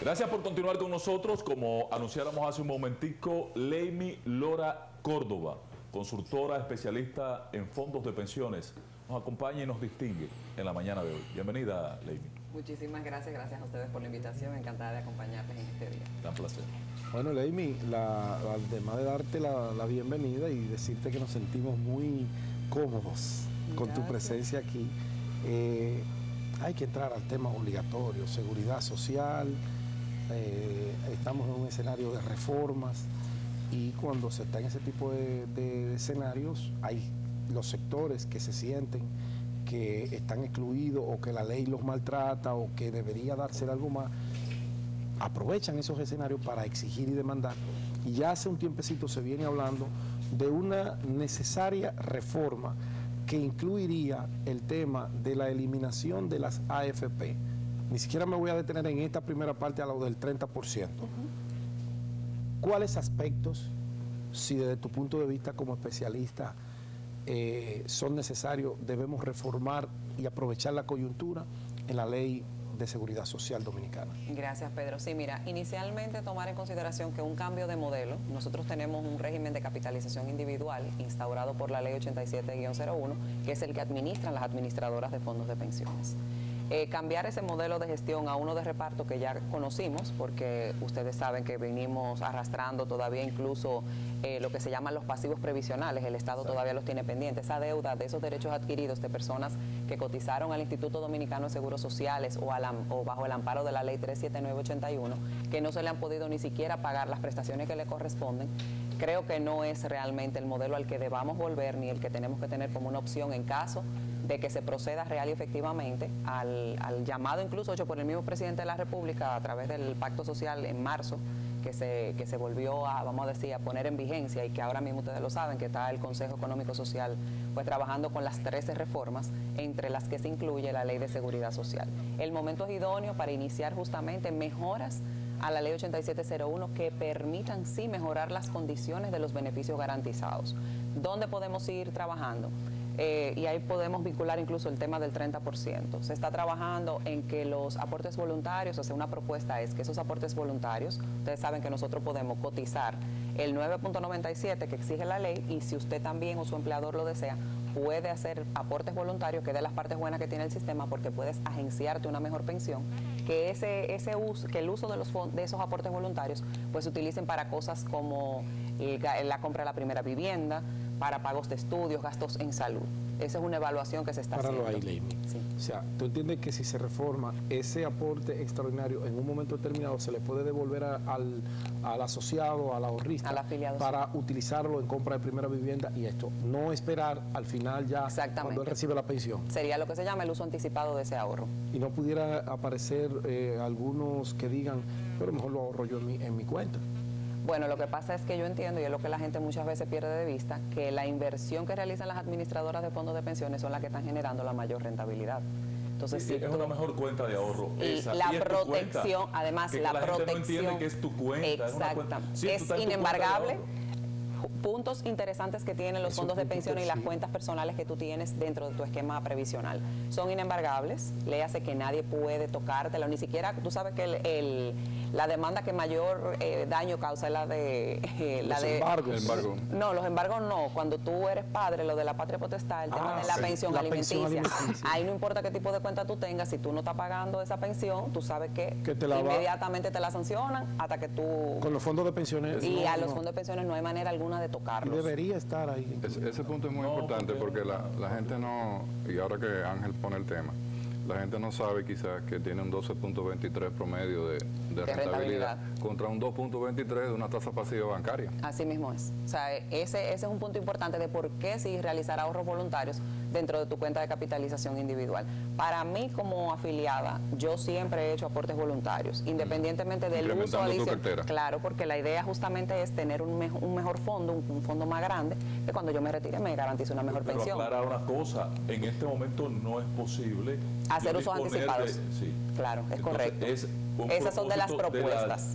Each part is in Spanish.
Gracias por continuar con nosotros. Como anunciáramos hace un momentico, Leimi Lora Córdoba, consultora especialista en fondos de pensiones, nos acompaña y nos distingue en la mañana de hoy. Bienvenida, Leimi. Muchísimas gracias, gracias a ustedes por la invitación, encantada de acompañarles en este día. Un placer. Bueno, Leimi, además de darte la bienvenida y decirte que nos sentimos muy cómodos con tu presencia aquí, hay que entrar al tema obligatorio, seguridad social. Estamos en un escenario de reformas y cuando se está en ese tipo de escenarios hay los sectores que se sienten que están excluidos o que la ley los maltrata o que debería darse algo más, aprovechan esos escenarios para exigir y demandar. Y ya hace un tiempecito se viene hablando de una necesaria reforma que incluiría el tema de la eliminación de las AFP. Ni siquiera me voy a detener en esta primera parte a lo del 30%. ¿Cuáles aspectos, si desde tu punto de vista como especialista, son necesarios, debemos reformar y aprovechar la coyuntura en la ley de seguridad social dominicana? Gracias, Pedro. Sí, mira, inicialmente tomar en consideración que un cambio de modelo, nosotros tenemos un régimen de capitalización individual instaurado por la ley 87-01, que es el que administran las administradoras de fondos de pensiones. Cambiar ese modelo de gestión a uno de reparto que ya conocimos, porque ustedes saben que venimos arrastrando todavía incluso lo que se llaman los pasivos previsionales, el Estado todavía los tiene pendientes, esa deuda de esos derechos adquiridos de personas que cotizaron al Instituto Dominicano de Seguros Sociales o bajo el amparo de la ley 37981, que no se le han podido ni siquiera pagar las prestaciones que le corresponden. Creo que no es realmente el modelo al que debamos volver ni el que tenemos que tener como una opción en caso de que se proceda real y efectivamente al llamado incluso hecho por el mismo presidente de la República a través del Pacto Social en marzo, que se volvió a, vamos a decir, a poner en vigencia y que ahora mismo ustedes lo saben, que está el Consejo Económico Social pues trabajando con las 13 reformas, entre las que se incluye la Ley de Seguridad Social. El momento es idóneo para iniciar justamente mejoras a la ley 8701 que permitan sí mejorar las condiciones de los beneficios garantizados. ¿Dónde podemos ir trabajando? Y ahí podemos vincular incluso el tema del 30%. Se está trabajando en que los aportes voluntarios, o sea, una propuesta es que esos aportes voluntarios, ustedes saben que nosotros podemos cotizar el 9.97 que exige la ley y si usted también o su empleador lo desea, puede hacer aportes voluntarios, que es de las partes buenas que tiene el sistema porque puedes agenciarte una mejor pensión, que el uso de esos aportes voluntarios pues se utilicen para cosas como la compra de la primera vivienda, para pagos de estudios, gastos en salud. Esa es una evaluación que se está haciendo. Páralo ahí, Leimi. Sí. O sea, ¿tú entiendes que si se reforma ese aporte extraordinario en un momento determinado se le puede devolver al asociado, al ahorrista, al afiliado, para sí, utilizarlo en compra de primera vivienda y esto? No esperar al final ya cuando él recibe la pensión. Sería lo que se llama el uso anticipado de ese ahorro. Y no pudiera aparecer algunos que digan, pero mejor lo ahorro yo en mi cuenta. Bueno, lo que pasa es que yo entiendo, y es lo que la gente muchas veces pierde de vista, que la inversión que realizan las administradoras de fondos de pensiones son las que están generando la mayor rentabilidad. Entonces, sí, es una mejor cuenta de ahorro. Esa. La y protección, además, que la protección. no entiende que es tu cuenta. Exacta. Sí, es inembargable. Puntos interesantes que tienen los fondos de pensiones y las cuentas personales que tú tienes dentro de tu esquema previsional. Son inembargables, léase que nadie puede tocártela, ni siquiera, tú sabes que la demanda que mayor daño causa es la de... embargos. No, los embargos no. Cuando tú eres padre, lo de la patria potestad, el tema de la pensión alimenticia. Ahí no importa qué tipo de cuenta tú tengas, si tú no estás pagando esa pensión, tú sabes que inmediatamente te la sancionan hasta que tú... Con los fondos de pensiones. Y a los fondos de pensiones no hay manera alguna de tocarlos. Debería estar ahí. Ese punto es muy importante porque la gente no, y ahora que Ángel pone el tema, la gente no sabe quizás que tiene un 12.23 promedio de rentabilidad contra un 2.23 de una tasa pasiva bancaria. Así mismo es. O sea, ese es un punto importante de por qué sí realizar ahorros voluntarios dentro de tu cuenta de capitalización individual. Para mí como afiliada, yo siempre he hecho aportes voluntarios, independientemente del uso adicional. Claro, porque la idea justamente es tener un mejor fondo, un fondo más grande, que cuando yo me retire me garantice una mejor pensión. Pero aclarar una cosa, en este momento no es posible hacer usos anticipados. Sí. Claro, es entonces, correcto. Es esas son de las propuestas.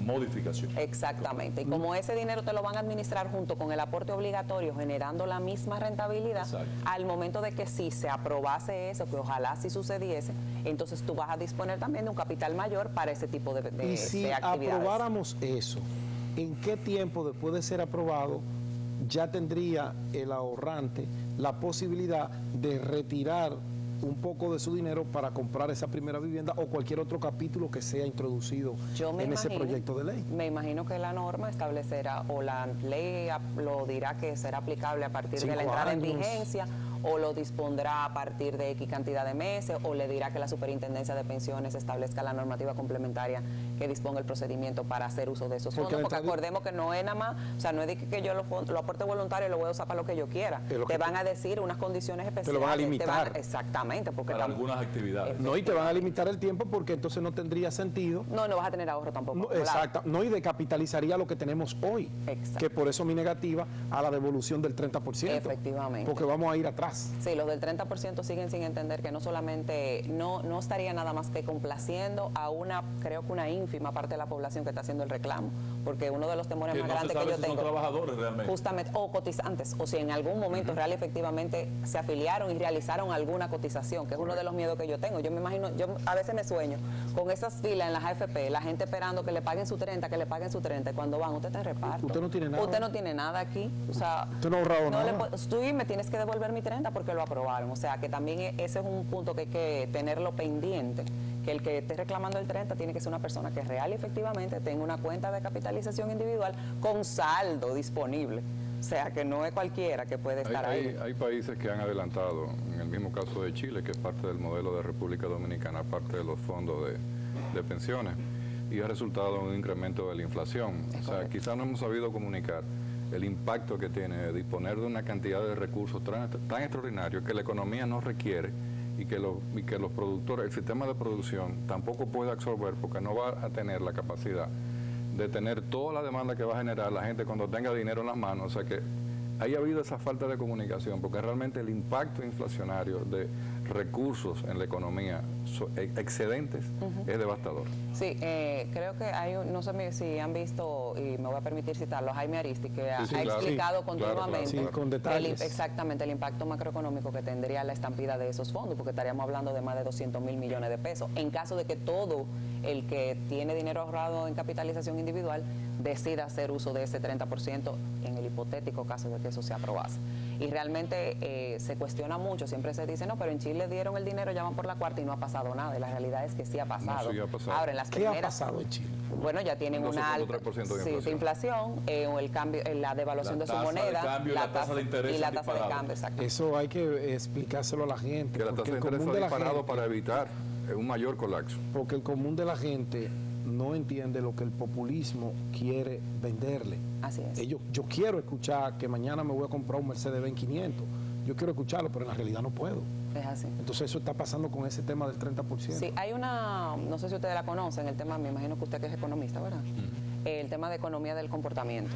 modificación. Exactamente. Y como ese dinero te lo van a administrar junto con el aporte obligatorio, generando la misma rentabilidad, Exacto. al momento de que sí se aprobase eso, que ojalá sí sucediese, entonces tú vas a disponer también de un capital mayor para ese tipo de Y si de actividades. aprobáramos eso, ¿en qué tiempo después de ser aprobado ya tendría el ahorrante la posibilidad de retirar un poco de su dinero para comprar esa primera vivienda o cualquier otro capítulo que sea introducido en ese proyecto de ley? Me imagino que la norma establecerá, o la ley lo dirá que será aplicable a partir de la entrada en vigencia, o lo dispondrá a partir de X cantidad de meses, o le dirá que la Superintendencia de Pensiones establezca la normativa complementaria que disponga el procedimiento para hacer uso de esos fondos, porque acordemos que no es nada más, o sea, no es de que yo lo aporte voluntario y lo voy a usar para lo que yo quiera, te van a decir unas condiciones especiales. Te lo van a limitar. Exactamente. Porque para algunas actividades. No, y te van a limitar el tiempo porque entonces no tendría sentido. No vas a tener ahorro tampoco. No, exacto. No, y decapitalizaría lo que tenemos hoy. Exacto. Que por eso mi negativa a la devolución del 30%. Efectivamente. Porque vamos a ir atrás. Sí, los del 30% siguen sin entender que no solamente, no estaría nada más que complaciendo a creo que una ínfima parte de la población que está haciendo el reclamo, porque uno de los temores más grandes que yo tengo. Son trabajadores realmente. Justamente, o cotizantes, o si en algún momento real efectivamente se afiliaron y realizaron alguna cotización, que es uno de los miedos que yo tengo. Yo me imagino, yo a veces me sueño con esas filas en las AFP, la gente esperando que le paguen su 30, y cuando van, usted está en reparto. Usted no tiene nada. Usted no tiene nada aquí. O sea, usted no ha ahorrado nada. Tú me tienes que devolver mi 30 porque lo aprobaron. O sea, que también ese es un punto que hay que tenerlo pendiente, que el que esté reclamando el 30 tiene que ser una persona que real y efectivamente tenga una cuenta de capitalización individual con saldo disponible. O sea, que no es cualquiera que puede estar ahí. Hay países que han adelantado, en el mismo caso de Chile, que es parte del modelo de República Dominicana, parte de los fondos de pensiones, y ha resultado en un incremento de la inflación. O sea, quizás no hemos sabido comunicar el impacto que tiene disponer de una cantidad de recursos tan extraordinarios que la economía no requiere y que los productores, el sistema de producción tampoco puede absorber porque no va a tener la capacidad de tener toda la demanda que va a generar la gente cuando tenga dinero en las manos. O sea que ahí ha habido esa falta de comunicación, porque realmente el impacto inflacionario de recursos en la economía excedentes es devastador. Sí, creo que no sé si han visto, y me voy a permitir citarlo, Jaime Aristi, que ha explicado continuamente con detalles. Exactamente el impacto macroeconómico que tendría la estampida de esos fondos, porque estaríamos hablando de más de 200.000 millones de pesos, en caso de que todo el que tiene dinero ahorrado en capitalización individual decida hacer uso de ese 30% en el hipotético caso de que eso se aprobase. Y realmente se cuestiona mucho, siempre se dice, no, pero en Chile dieron el dinero, ya van por la cuarta y no ha pasado nada. Y la realidad es que sí ha pasado. No, sí ha pasado. Ahora, en las ¿Qué ha pasado en Chile? Bueno, ya tienen una alta de inflación, el cambio, la devaluación de su moneda, la tasa de interés y la tasa de cambio. Exacto. Eso hay que explicárselo a la gente. Que la tasa de interés ha disparado para evitar un mayor colapso. Porque el común de la gente no entiende lo que el populismo quiere venderle. Así es. Yo quiero escuchar que mañana me voy a comprar un Mercedes-Benz 500. Yo quiero escucharlo, pero en la realidad no puedo. Es así. Entonces eso está pasando con ese tema del 30%. Sí, hay no sé si ustedes la conocen, el tema, me imagino que usted que es economista, ¿verdad? El tema de economía del comportamiento.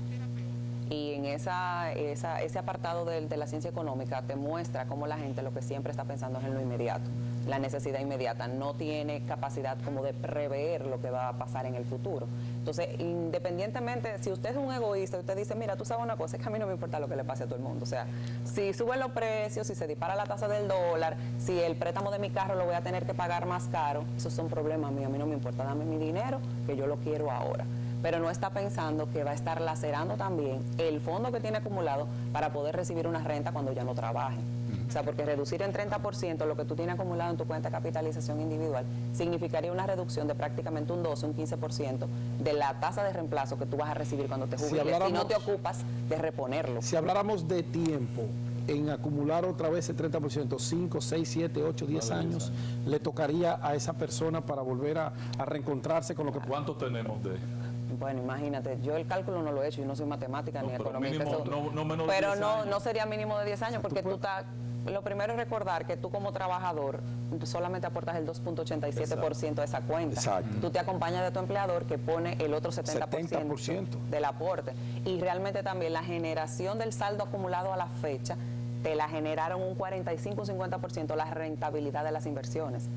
Y en ese apartado de la ciencia económica te muestra cómo la gente lo que siempre está pensando es en lo inmediato, la necesidad inmediata, no tiene capacidad como de prever lo que va a pasar en el futuro. Entonces, independientemente, si usted es un egoísta, usted dice, mira, tú sabes una cosa, es que a mí no me importa lo que le pase a todo el mundo. O sea, si suben los precios, si se dispara la tasa del dólar, si el préstamo de mi carro lo voy a tener que pagar más caro, esos son problemas míos, a mí no me importa, dame mi dinero, que yo lo quiero ahora. Pero no está pensando que va a estar lacerando también el fondo que tiene acumulado para poder recibir una renta cuando ya no trabaje. O sea, porque reducir en 30% lo que tú tienes acumulado en tu cuenta de capitalización individual significaría una reducción de prácticamente un 12, un 15% de la tasa de reemplazo que tú vas a recibir cuando te jubiles si no te ocupas de reponerlo. Si habláramos de tiempo en acumular otra vez el 30%, 5, 6, 7, 8, 10 años, le tocaría a esa persona para volver a reencontrarse con lo que... ¿Cuántos tenemos de...? Bueno, imagínate, yo el cálculo no lo he hecho y no soy matemática ni economista. Pero no sería mínimo de 10 años porque tú estás... Lo primero es recordar que tú como trabajador solamente aportas el 2.87% de esa cuenta. Exacto. Tú te acompañas de tu empleador que pone el otro 70% del aporte. Y realmente también la generación del saldo acumulado a la fecha te la generaron un 45 o 50% la rentabilidad de las inversiones.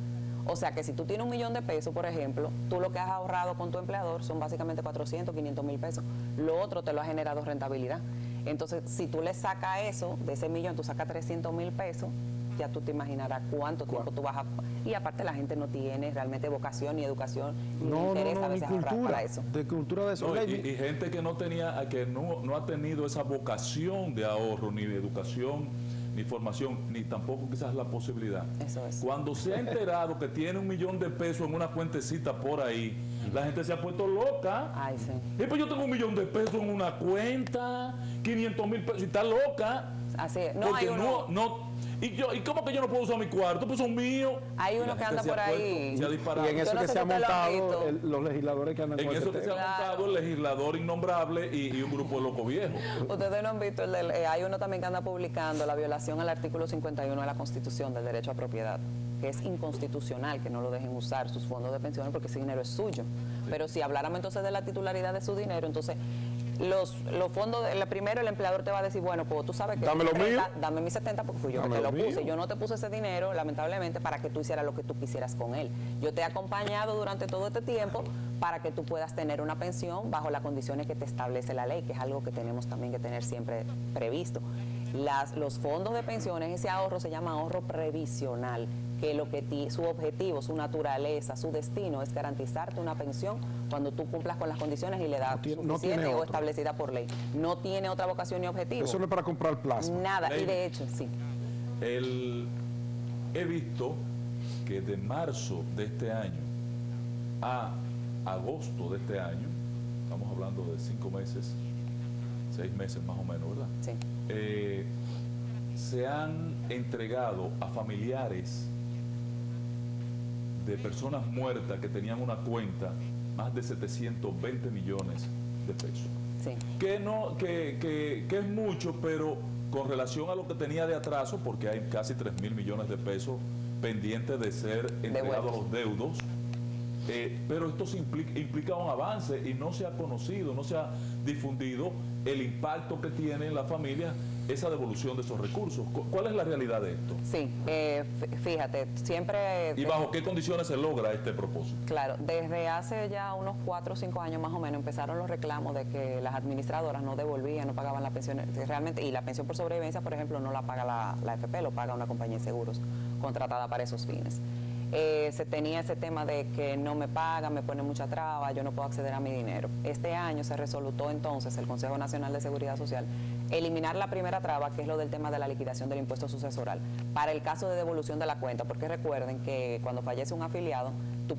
O sea que si tú tienes $1 millón de pesos, por ejemplo, tú lo que has ahorrado con tu empleador son básicamente 400, 500 mil pesos. Lo otro te lo ha generado rentabilidad. Entonces, si tú le sacas eso, de ese $1 millón, tú sacas 300 mil pesos, ya tú te imaginarás cuánto tiempo tú vas a... Y aparte la gente no tiene realmente vocación ni educación, ni interés a veces ahorrar para eso. De cultura de eso. No, y gente que no tenía, que no ha tenido esa vocación de ahorro, ni de educación, ni formación, ni tampoco quizás la posibilidad. Eso es. Cuando se ha enterado que tiene $1 millón de pesos en una cuentecita por ahí, la gente se ha puesto loca. Ay, sí. Y pues yo tengo $1 millón de pesos en una cuenta, 500 mil pesos, y está loca. Así es. No, Porque hay uno... ¿Y cómo que yo no puedo usar mi cuarto? Pues son míos. Hay uno La que gente anda se ha por ahí. puesto, se ha disparado. Y en eso Yo no que sé se ha si usted lo ha montado visto. los legisladores que andan En con eso ese que se ha tema. montado el legislador innombrable y un grupo de locos viejos. Ustedes no han visto, hay uno también que anda publicando la violación al artículo 51 de la Constitución del derecho a propiedad, que es inconstitucional que no lo dejen usar sus fondos de pensiones porque ese dinero es suyo. Pero si habláramos entonces de la titularidad de su dinero, entonces los fondos, primero el empleador te va a decir, bueno, pues tú sabes que Dame lo mío. dame mis 70 porque fui yo que Dame te lo lo mío. puse. Yo no te puse ese dinero, lamentablemente, para que tú hicieras lo que tú quisieras con él. Yo te he acompañado durante todo este tiempo para que tú puedas tener una pensión bajo las condiciones que te establece la ley, que es algo que tenemos también que tener siempre previsto. Los fondos de pensiones, ese ahorro se llama ahorro previsional, que su objetivo, su naturaleza, su destino es garantizarte una pensión cuando tú cumplas con las condiciones y le das suficiente o establecida por ley. No tiene otra vocación ni objetivo. Eso no es para comprar plasma. Nada, Ley. y de hecho, sí. He visto que de marzo de este año a agosto de este año, estamos hablando de 5 meses, 6 meses más o menos, ¿verdad? Sí. Se han entregado a familiares de personas muertas que tenían una cuenta más de 720 millones de pesos. Sí. Que es mucho, pero con relación a lo que tenía de atraso, porque hay casi 3.000 millones de pesos pendientes de ser entregados a los deudos, pero esto implica un avance y no se ha conocido, no se ha difundido el impacto que tiene en la familia esa devolución de esos recursos. ¿Cuál es la realidad de esto? Sí, fíjate, siempre... ¿Y bajo qué condiciones se logra este propósito? Claro, desde hace ya unos 4 o 5 años más o menos empezaron los reclamos de que las administradoras no devolvían, no pagaban la pensión, realmente, y la pensión por sobrevivencia, por ejemplo, no la paga la AFP, lo paga una compañía de seguros contratada para esos fines. Se tenía ese tema de que no me pagan, me ponen mucha traba, yo no puedo acceder a mi dinero. Este año se resolutó entonces el Consejo Nacional de Seguridad Social eliminar la primera traba, que es lo del tema de la liquidación del impuesto sucesoral, para el caso de devolución de la cuenta, porque recuerden que cuando fallece un afiliado,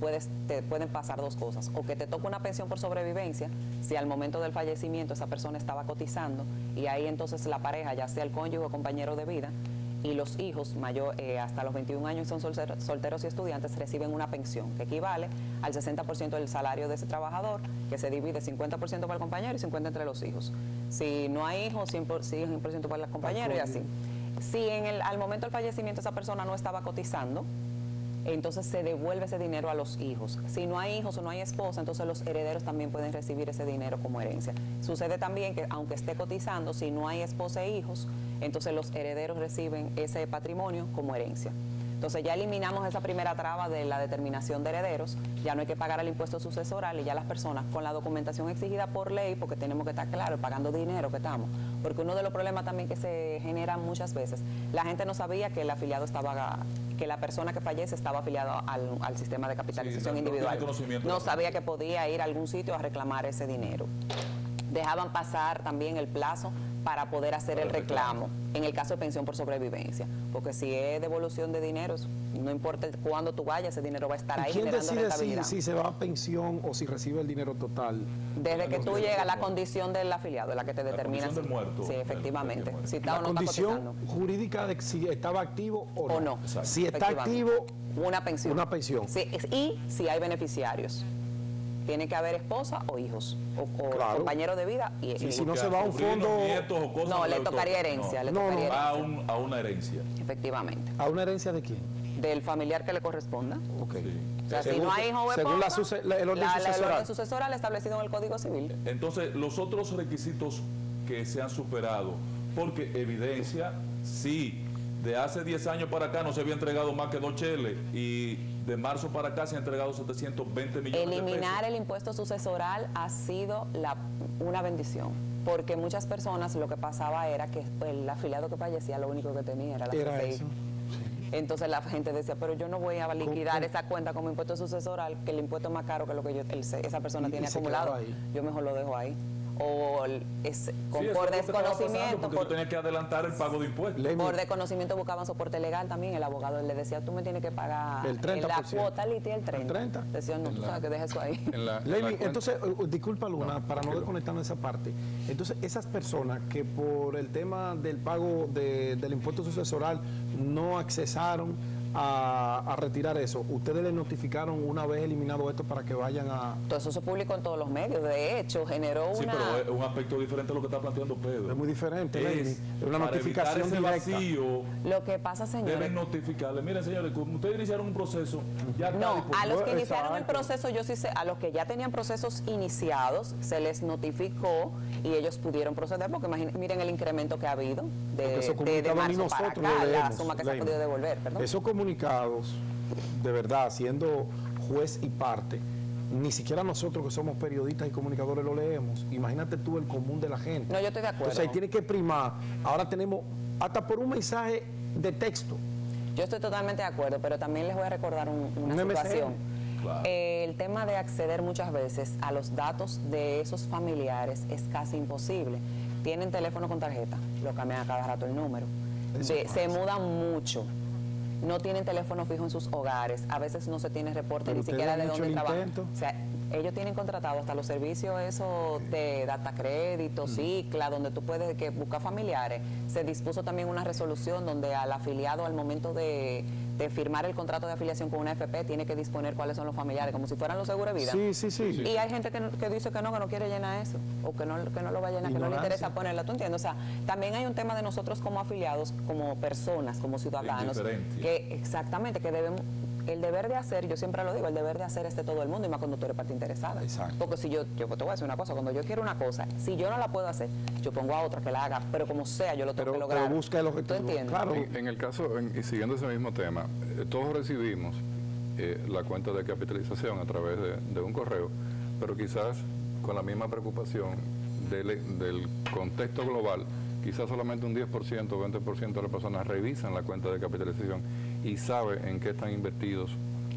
te pueden pasar 2 cosas, o que te toca una pensión por sobrevivencia, si al momento del fallecimiento esa persona estaba cotizando, y ahí entonces la pareja, ya sea el cónyuge o compañero de vida, y los hijos hasta los 21 años son solteros y estudiantes, reciben una pensión que equivale al 60% del salario de ese trabajador, que se divide 50% para el compañero y 50% entre los hijos. Si no hay hijos, 100% para el compañero y así. Si al momento del fallecimiento esa persona no estaba cotizando, entonces se devuelve ese dinero a los hijos. Si no hay hijos o no hay esposa, entonces los herederos también pueden recibir ese dinero como herencia. Sucede también que aunque esté cotizando, si no hay esposa e hijos, entonces los herederos reciben ese patrimonio como herencia. Entonces ya eliminamos esa primera traba de la determinación de herederos, ya no hay que pagar el impuesto sucesoral y ya las personas con la documentación exigida por ley, porque tenemos que estar claros, pagando dinero que estamos, porque uno de los problemas también que se generan muchas veces, la gente no sabía que el afiliado que la persona que fallece estaba afiliada al sistema de capitalización individual. No sabía que podía ir a algún sitio a reclamar ese dinero. Dejaban pasar también el plazo para poder hacer el reclamo en el caso de pensión por sobrevivencia, porque si es devolución de dinero, no importa cuándo tú vayas, ese dinero va a estar ahí generando rentabilidad. ¿Quién decide si se va a pensión o si recibe el dinero total? Desde que tú llegas, la condición del afiliado es la que te determina. La condición del muerto. Sí, efectivamente. Si está La o no está condición cotizando. jurídica de si estaba activo o no. Exacto. Si está activo, una pensión. una pensión. Sí, y si hay beneficiarios. Tiene que haber esposa o hijos, o Claro. compañero de vida y si no se va a un fondo, nietos o cosas, no, le toca. tocaría herencia. Le No, tocaría Va herencia. a una herencia. Efectivamente. ¿a una herencia de quién? Del familiar que le corresponda. Ok. Sí. O sea, si Según- no hay hijo o según esposa, el orden el sucesoral. orden sucesoral establecido en el Código Civil. Entonces, los otros requisitos que se han superado, porque evidencia, sí, de hace 10 años para acá no se había entregado más que 2 cheles y de marzo para acá se han entregado 720 millones de pesos. Eliminar el impuesto sucesoral ha sido una bendición, porque muchas personas lo que pasaba era que el afiliado que fallecía lo único que tenía era la CCI. Eso. Entonces la gente decía, pero yo no voy a liquidar esa cuenta como impuesto sucesoral, que el impuesto es más caro que lo que esa persona tiene acumulado. Yo mejor lo dejo ahí. O por desconocimiento. Porque tú tenías que adelantar el pago de impuestos. Por desconocimiento buscaban soporte legal también. El abogado le decía, tú me tienes que pagar el 30%. La cuota litia el 30%. ¿El 30? Decían, no, tú sabes que deja eso ahí. Levi, entonces, disculpa Luna, para no desconectarnos de esa parte. Entonces, esas personas que por el tema del pago del impuesto sucesoral no accesaron a retirar eso, ¿ustedes les notificaron una vez eliminado esto para que vayan a...? Todo eso se publicó en todos los medios. De hecho, generó Sí, una... pero es un aspecto diferente a lo que está planteando Pedro. Es muy diferente, Levi. Es una para notificación evitar ese directa. vacío, Lo que pasa, señores... deben notificarle. Miren, señores, como ustedes iniciaron un proceso, ya está No, disponible. a los que iniciaron el Exacto. proceso, yo sí sé, a los que ya tenían procesos iniciados, se les notificó y ellos pudieron proceder, porque miren el incremento que ha habido Porque esos de comunicados ni marzo para nosotros acá, lo la leemos, suma que se ha Leima. podido devolver, perdón. Esos comunicados, de verdad, siendo juez y parte, ni siquiera nosotros que somos periodistas y comunicadores lo leemos. Imagínate tú el común de la gente. No, yo estoy de acuerdo. Entonces ahí tiene que primar. Ahora tenemos, hasta por un mensaje de texto. Yo estoy totalmente de acuerdo, pero también les voy a recordar una Un MSN. situación. Claro. El tema de acceder muchas veces a los datos de esos familiares es casi imposible. Tienen teléfono con tarjeta, lo cambian a cada rato el número. Eso Se mudan mucho. No tienen teléfono fijo en sus hogares, a veces no se tiene reporte Pero ni ustedes siquiera han de hecho dónde el trabajan. intento. O sea, ellos tienen contratado hasta los servicios esos de data crédito, Cicla, donde tú puedes buscar familiares. Se dispuso también una resolución donde al afiliado al momento de firmar el contrato de afiliación con una AFP tiene que disponer cuáles son los familiares, como si fueran los seguros de vida. Sí. Y hay gente que dice que no quiere llenar eso, o que no lo va a llenar, que no le interesa ponerla, ¿tú entiendes? O sea, también hay un tema de nosotros como afiliados, como personas, como ciudadanos, Indiferencia. que exactamente, que debemos, el deber de hacer, yo siempre lo digo, el deber de hacer es de todo el mundo, y más cuando tú eres parte interesada. Exacto. Porque si yo te voy a decir una cosa, cuando yo quiero una cosa, si yo no la puedo hacer, yo pongo a otra que la haga, pero como sea, yo lo tengo que lograr. Pero busca el objetivo. ¿Tú entiendes? Claro. En el caso, y siguiendo ese mismo tema, todos recibimos la cuenta de capitalización a través de un correo, pero quizás con la misma preocupación del contexto global, quizás solamente un 10% o 20% de las personas revisan la cuenta de capitalización y saben en qué están invertidos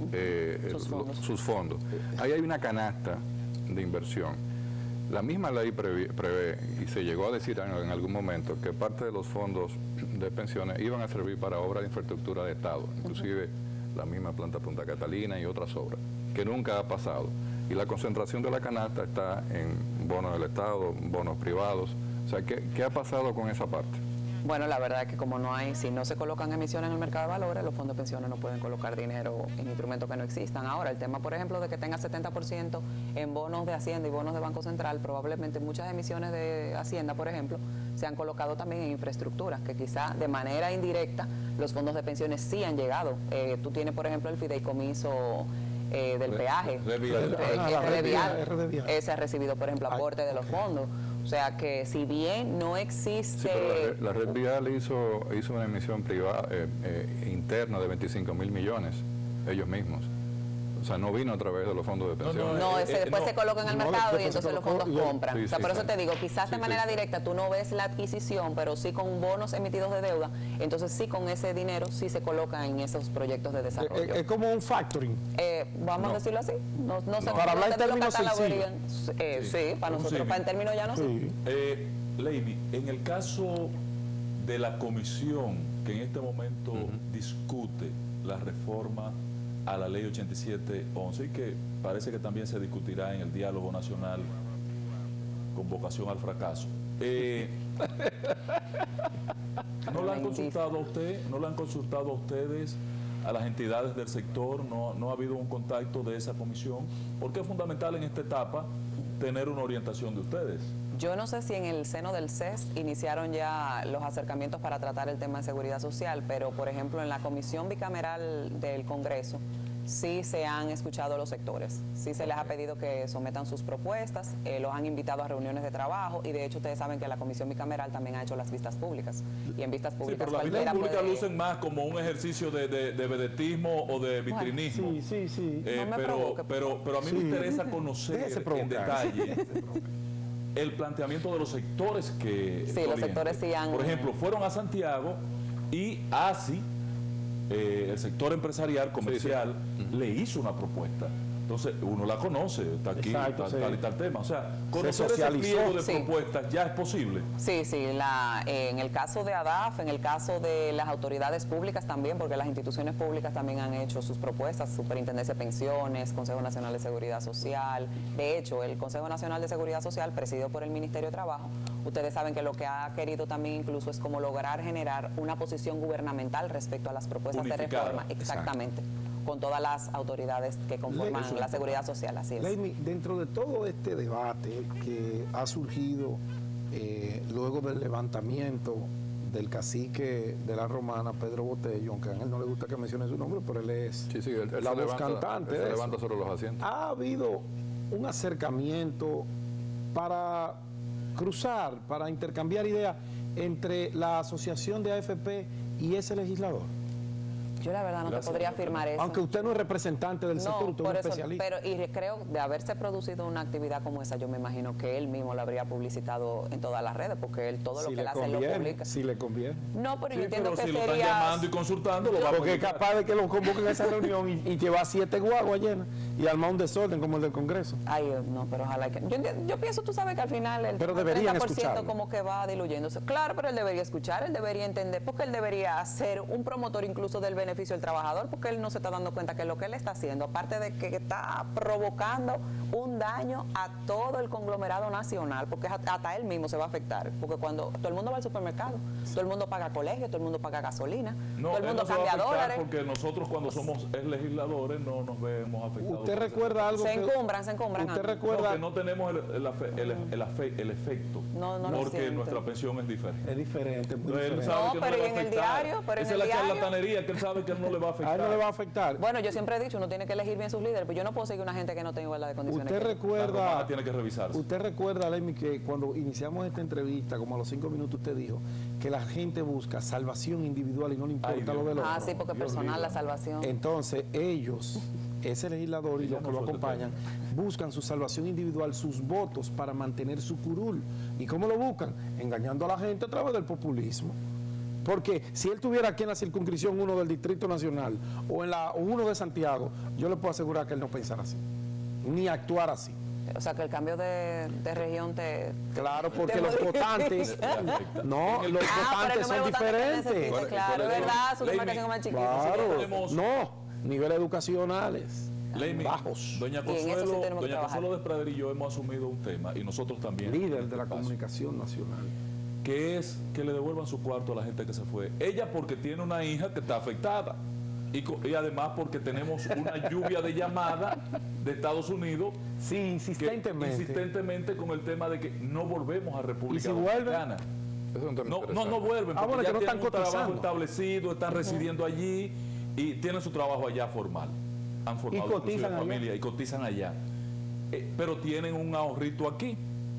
sus fondos. Ahí hay una canasta de inversión. La misma ley prevé, y se llegó a decir en algún momento, que parte de los fondos de pensiones iban a servir para obras de infraestructura de Estado, inclusive la misma planta Punta Catalina y otras obras, que nunca ha pasado. Y la concentración de la canasta está en bonos del Estado, bonos privados. O sea, ¿qué ha pasado con esa parte? Bueno, la verdad es que como si no se colocan emisiones en el mercado de valores, los fondos de pensiones no pueden colocar dinero en instrumentos que no existan. Ahora, el tema, por ejemplo, de que tenga 70% en bonos de Hacienda y bonos de Banco Central, probablemente muchas emisiones de Hacienda, por ejemplo, se han colocado también en infraestructuras, que quizá de manera indirecta los fondos de pensiones sí han llegado. Tú tienes, por ejemplo, el fideicomiso del peaje, Red Vial. RD Vial. RD Vial. Ese ha recibido, por ejemplo, aporte de los fondos. O sea que si bien no existe... Sí, pero la red Vial hizo una emisión privada interna de 25.000 millones, ellos mismos. O sea, no vino a través de los fondos de pensiones. No, después se coloca en el mercado y entonces los fondos compran. Sí, o sea, sí, por eso sí. te digo, quizás de manera directa tú no ves la adquisición, pero sí con bonos emitidos de deuda, entonces sí con ese dinero sí se coloca en esos proyectos de desarrollo. Es como un factoring. Vamos a decirlo así. No sé Para hablar en términos catalogarían. Sí, para un nosotros, símil. para en términos ya no sé. Sí. Lady, en el caso de la comisión que en este momento discute la reforma a la ley 8711 y que parece que también se discutirá en el diálogo nacional con vocación al fracaso. ¿No la han consultado a usted? ¿No la han consultado a ustedes, a las entidades del sector? ¿No ha habido un contacto de esa comisión? Porque es fundamental en esta etapa tener una orientación de ustedes. Yo no sé si en el seno del CES iniciaron ya los acercamientos para tratar el tema de seguridad social, pero por ejemplo en la Comisión Bicameral del Congreso sí se han escuchado los sectores, sí se les ha pedido que sometan sus propuestas, los han invitado a reuniones de trabajo y de hecho ustedes saben que la Comisión Bicameral también ha hecho las vistas públicas y en vistas Sí, públicas pero las vistas cualquiera públicas puede- lucen más como un ejercicio de vedetismo o de vitrinismo. Sí. No me provoque, pero a mí me interesa conocer Déjese en provocar. detalle el planteamiento de los sectores que Sí, los sectores sí han- Por ejemplo, fueron a Santiago y ASI, el sector empresarial, comercial, le hizo una propuesta. Entonces, uno la conoce, está aquí, Exacto, tal, sí. tal y tal tema. O sea, conocer ese socializó. pliego de Sí. propuestas ya es posible. Sí, en el caso de ADAF, en el caso de las autoridades públicas también, porque las instituciones públicas también han hecho sus propuestas, Superintendencia de Pensiones, Consejo Nacional de Seguridad Social. De hecho, el Consejo Nacional de Seguridad Social, presidido por el Ministerio de Trabajo, ustedes saben que lo que ha querido también incluso es como lograr generar una posición gubernamental respecto a las propuestas de Unificada. reforma. Exactamente. Con todas las autoridades que conforman Eso es la seguridad social, así es. Leimi, dentro de todo este debate que ha surgido luego del levantamiento del cacique de la Romana, Pedro Botello, aunque a él no le gusta que mencione su nombre, pero él es Sí, él la se voz levanta, cantante él se de eso. levanta sobre los asientos. Ha habido un acercamiento para cruzar, para intercambiar ideas entre la asociación de AFP y ese legislador. Yo la verdad no Gracias, te podría doctora. afirmar eso. Aunque usted no es representante del sector, usted es por un eso, especialista. pero y creo de haberse producido una actividad como esa, yo me imagino que él mismo lo habría publicitado en todas las redes, porque él todo lo que él hace lo publica. si le conviene. No, pero Sí, yo entiendo pero que si lo están sería... llamando y consultando, lo va a Porque es publicar. capaz de que lo convoquen a esa reunión y llevar 7 guaguas llenas y armar un desorden como el del Congreso. Ay, no, pero ojalá que... Yo pienso, tú sabes que al final el Pero deberían 30% escucharlo. como que va diluyéndose. Claro, pero él debería escuchar, él debería entender, porque él debería ser un promotor incluso del beneficio del trabajador, porque él no se está dando cuenta que lo que él está haciendo, aparte de que está provocando un daño a todo el conglomerado nacional, porque hasta él mismo se va a afectar, porque cuando todo el mundo va al supermercado, todo el mundo paga colegio, todo el mundo paga gasolina, No, todo el él mundo no se va a cambia afectar dólares. porque nosotros cuando somos legisladores no nos vemos afectados. ¿Usted por recuerda algo Se que... encumbran. ¿Usted Ángel. recuerda? que no tenemos el efecto, No lo porque sienten. nuestra pensión es diferente. Es diferente, muy Entonces, él diferente. sabe No, que pero no le va ¿y en a el afectar. diario? Pero en Esa el es la diario. charlatanería que él sabe que no le va a A afectar. él no le va a afectar. Bueno, yo siempre he dicho, uno tiene que elegir bien sus líderes, pero yo no puedo seguir una gente que no tenga igualdad de condiciones. ¿Usted que yo. La recuerda, romana tiene que revisarse. usted recuerda, Leimi, que cuando iniciamos esta entrevista, como a los 5 minutos usted dijo, que la gente busca salvación individual y no le importa Ay, lo Dios. del otro? Ah, sí, porque Dios personal libre. la salvación. Entonces, ellos, ese legislador y Ya los que no lo suelte acompañan, buscan su salvación individual, sus votos para mantener su curul. ¿Y cómo lo buscan? Engañando a la gente a través del populismo. Porque si él estuviera aquí en la circunscripción 1 del Distrito Nacional o en la 1 de Santiago, yo le puedo asegurar que él no pensara así, ni actuar así. O sea, que el cambio de región te... Claro, porque te los modifica. votantes, no, los Ah, pero el número votantes son de votantes que diferentes. necesita, ¿Cuál- claro, cuál es es? verdad, su Leimi, demarcación es más chiquita. Claro, tenemos- no, niveles educacionales Leimi, bajos. Doña Y en eso sí Consuelo, tenemos que Doña trabajar. Consuelo Despradel y yo hemos asumido un tema, y nosotros también. Líder en de este la espacio, comunicación nacional. que es que le devuelvan su cuarto a la gente que se fue. Ella porque tiene una hija que está afectada. Y además porque tenemos una lluvia de llamadas de Estados Unidos Sí, que insistentemente con el tema de que no volvemos a República ¿Y si vuelven? Dominicana. Eso es un tema No interesante. vuelven, Ah, porque bueno, ya que no tienen están un trabajo cotizando. establecido, están residiendo allí y tienen su trabajo allá formal. Han formado Y cotizan inclusive allá. familia y cotizan allá. Pero tienen un ahorrito aquí.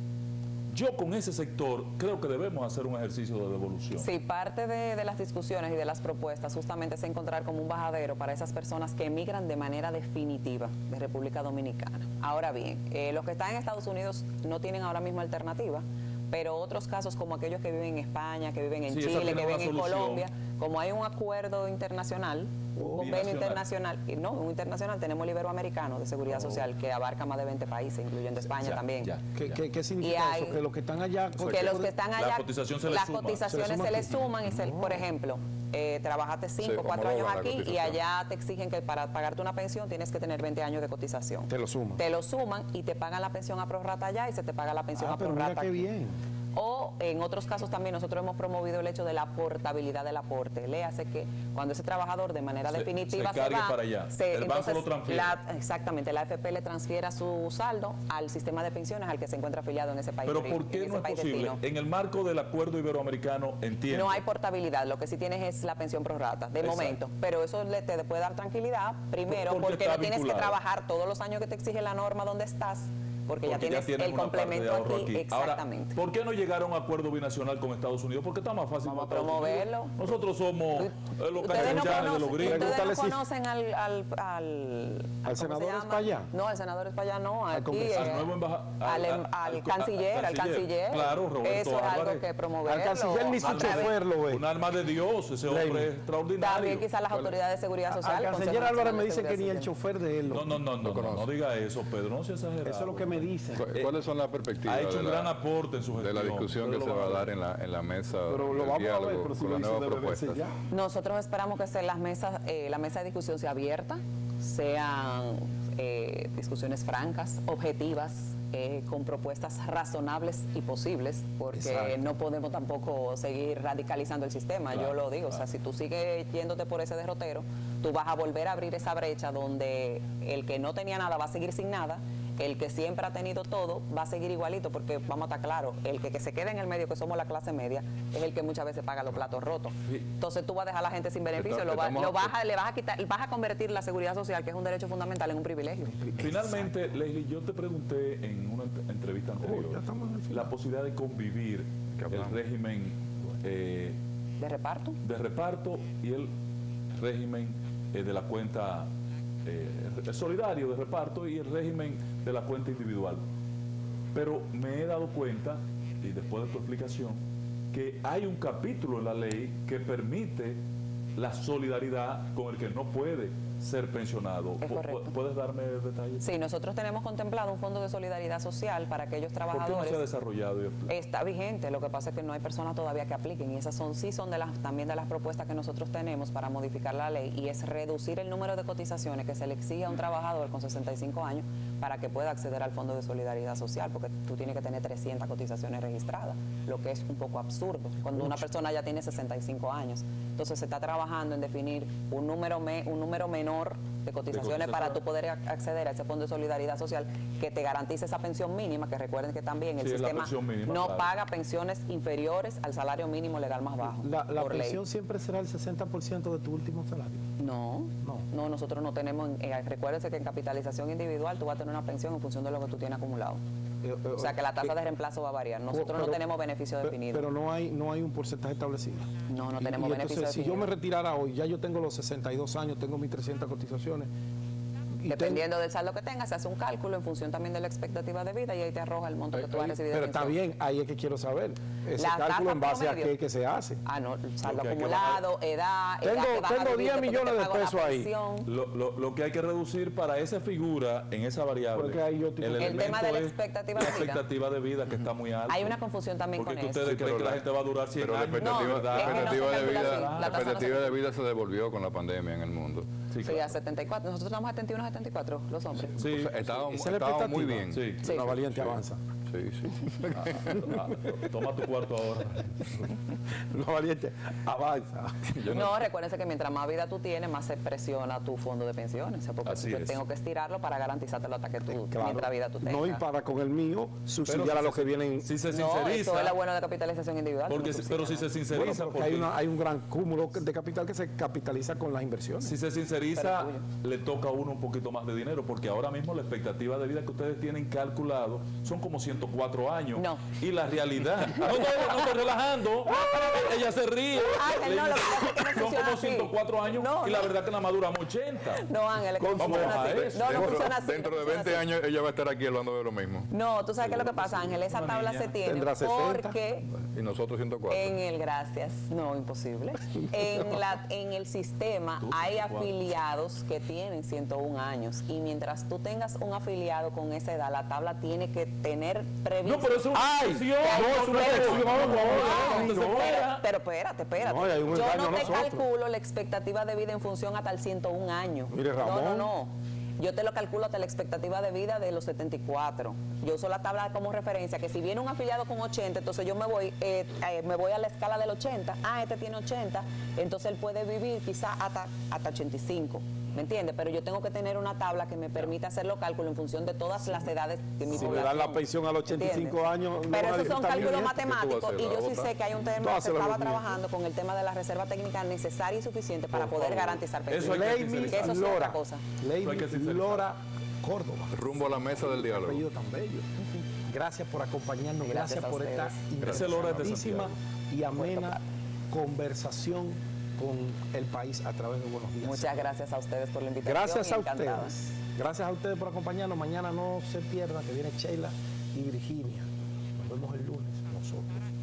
Yo con ese sector creo que debemos hacer un ejercicio de devolución. Sí, parte de las discusiones y de las propuestas justamente es encontrar como un bajadero para esas personas que emigran de manera definitiva de República Dominicana. Ahora bien, los que están en Estados Unidos no tienen ahora mismo alternativa, pero otros casos como aquellos que viven en España, que viven en Sí, esa Chile, tiene que una viven en solución. Colombia, como hay un acuerdo internacional, un convenio Binacional. internacional, y no, un internacional, tenemos el Iberoamericano de Seguridad Social que abarca más de 20 países, incluyendo España Ya, también. ya. ¿Qué significa hay- eso? Que los que están allá... Que los que están allá, La cotización se les las suma. cotizaciones Se les suma se les aquí. suman y por ejemplo, trabajaste 5, Sí, 4 años homologan la aquí y cotización. allá te exigen que para pagarte una pensión tienes que tener 20 años de cotización. Te lo suman. Te lo suman y te pagan la pensión a prorrata allá y se te paga la pensión a pero mira prorrata qué aquí. bien. O en otros casos también nosotros hemos promovido el hecho de la portabilidad del aporte. Le hace que cuando ese trabajador de manera definitiva se cargue para allá. El banco lo transfiere. Exactamente, la AFP le transfiera su saldo al sistema de pensiones al que se encuentra afiliado en ese país. Pero ¿por qué no es posible? Destino. En el marco del acuerdo iberoamericano, entiendo. No hay portabilidad, lo que sí tienes es la pensión prorrata, de momento. Pero eso te puede dar tranquilidad, primero, porque no tienes que trabajar todos los años que te exige la norma donde estás, porque ya tienes el complemento aquí. Exactamente. Ahora, ¿por qué no llegaron a un acuerdo binacional con Estados Unidos? Porque está más fácil. Vamos a promoverlo. Nosotros somos los cachachanes de los gringos. Ustedes no conocen al senador Espaillá. No, al senador Espaillá no. Aquí, al canciller. Claro, Roberto eso es algo que promoverlo. Al canciller ni su chofer lo ve. Un alma de Dios, ese hombre es extraordinario. También quizás las autoridades de seguridad social. Al canciller Álvarez me dice que ni el chofer de él no diga eso, Pedro, no sea exagerado. Eso es lo que me dicen. ¿Cuáles son las perspectivas? Ha hecho un gran aporte en su gestión. De la discusión que se va a dar en la mesa pero lo vamos a ver, pero si con lo la hizo nueva debe propuesta. ya. Nosotros esperamos que la mesa de discusión sea abierta, sean discusiones francas, objetivas, con propuestas razonables y posibles, porque Exacto. no podemos tampoco seguir radicalizando el sistema. Claro, yo lo digo, o sea, si tú sigues yéndote por ese derrotero, tú vas a volver a abrir esa brecha donde el que no tenía nada va a seguir sin nada, el que siempre ha tenido todo va a seguir igualito, porque vamos a estar claros, el que se queda en el medio, que somos la clase media, es el que muchas veces paga los platos rotos. Entonces tú vas a dejar a la gente sin beneficio, le vas a quitar, vas a convertir la seguridad social, que es un derecho fundamental, en un privilegio. Finalmente, Leslie, yo te pregunté en una entrevista anterior la posibilidad de convivir el régimen ¿De reparto? Y el régimen de la cuenta solidario de reparto y el régimen de la cuenta individual. Pero me he dado cuenta, y después de tu explicación, que hay un capítulo en la ley que permite la solidaridad con el que no puede ser pensionado. Es correcto. ¿Puedes darme detalles? Sí, nosotros tenemos contemplado un fondo de solidaridad social para aquellos trabajadores. ¿Por qué no se ha desarrollado? Está vigente, lo que pasa es que no hay personas todavía que apliquen, y esas sí son también de las propuestas que nosotros tenemos para modificar la ley, y es reducir el número de cotizaciones que se le exige a un trabajador con 65 años para que pueda acceder al fondo de solidaridad social, porque tú tienes que tener 300 cotizaciones registradas, lo que es un poco absurdo cuando una persona ya tiene 65 años. Entonces se está trabajando en definir un número menor de cotizaciones para tú poder acceder a ese fondo de solidaridad social que te garantice esa pensión mínima, que recuerden que también el sistema no paga pensiones inferiores al salario mínimo legal más bajo. ¿La pensión siempre será el 60% de tu último salario? No, nosotros no tenemos, recuérdense que en capitalización individual tú vas a tener una pensión en función de lo que tú tienes acumulado. O sea que la tasa de reemplazo va a variar. Nosotros no tenemos beneficio definido. Pero no hay un porcentaje establecido. No tenemos beneficio entonces, definido. Si yo me retirara hoy, ya yo tengo los 62 años, tengo mis 300 cotizaciones. Dependiendo del saldo que tengas, se hace un cálculo en función también de la expectativa de vida y ahí te arroja el monto que tú vas a recibir. Pero está bien, ahí es que quiero saber. Ese cálculo en base a qué que se hace. Saldo acumulado, edad, tengo 10 millones de pesos ahí. Lo que hay que reducir para esa figura, en esa variable, el tema de la expectativa de vida que está muy alta. Hay una confusión también con eso. Porque ustedes creen que la gente va a durar 100 años. La expectativa de vida se devolvió con la pandemia en el mundo. Sí, a 74. Nosotros estamos a 71, 74, los hombres. Sí, estábamos muy bien. Sí. Una valiente avanza. Sí. Toma tu cuarto ahora. Una valiente avanza. No, recuérdense que mientras más vida tú tienes, más se presiona tu fondo de pensiones. O sea, porque yo tengo que estirarlo para garantizártelo hasta que tú, mientras vida tú tengas. No, y para con el mío subsidiar a los que vienen. Si se sinceriza. No, eso es lo bueno de capitalización individual. Pero si se sinceriza. Porque hay un gran cúmulo de capital que se capitaliza con las inversiones. Si se sinceriza, le toca a uno un poquito más de dinero, porque ahora mismo la expectativa de vida que ustedes tienen calculado son como 104 años. No. Y la realidad. No estoy relajando. Ella se ríe. Ángel, no, lo que pasa es que no son como 104 años y la verdad que nada más duramos 80. No, Ángel, es que no funciona así. No funciona así. Dentro de 20 años ella va a estar aquí hablando de lo mismo. No, tú sabes qué es lo que pasa, Ángel. Esa tabla se tiene porque... Y nosotros 104. Gracias. No, imposible. En el sistema hay afiliados que tienen 101 años y mientras tú tengas un afiliado con esa edad, la tabla tiene que tener previsto. No, pero eso es una excepción. Pero espérate. Yo no te calculo la expectativa de vida en función hasta el 101 años. Mire, Ramón. No. Yo te lo calculo hasta la expectativa de vida de los 74. Yo uso la tabla como referencia, que si viene un afiliado con 80, entonces yo me voy a la escala del 80. Este tiene 80, entonces él puede vivir quizás hasta 85. ¿Me entiendes? Pero yo tengo que tener una tabla que me permita hacer los cálculos en función de todas las edades de mi población. Si me dan la pensión a los 85 años... Pero esos son cálculos matemáticos y yo sí sé que hay un tema que se estaba trabajando con el tema de la reserva técnica necesaria y suficiente para poder garantizar pensiones. Eso es otra cosa. Lady Lora Córdoba. Rumbo a la mesa del diálogo. Un apellido tan bello. Gracias por acompañarnos, gracias por esta interesantísima y amena conversación con el país a través de Buenos Días. Muchas gracias a ustedes por la invitación. Gracias a ustedes. Gracias a ustedes por acompañarnos. Mañana no se pierdan que viene Sheila y Virginia. Nos vemos el lunes nosotros.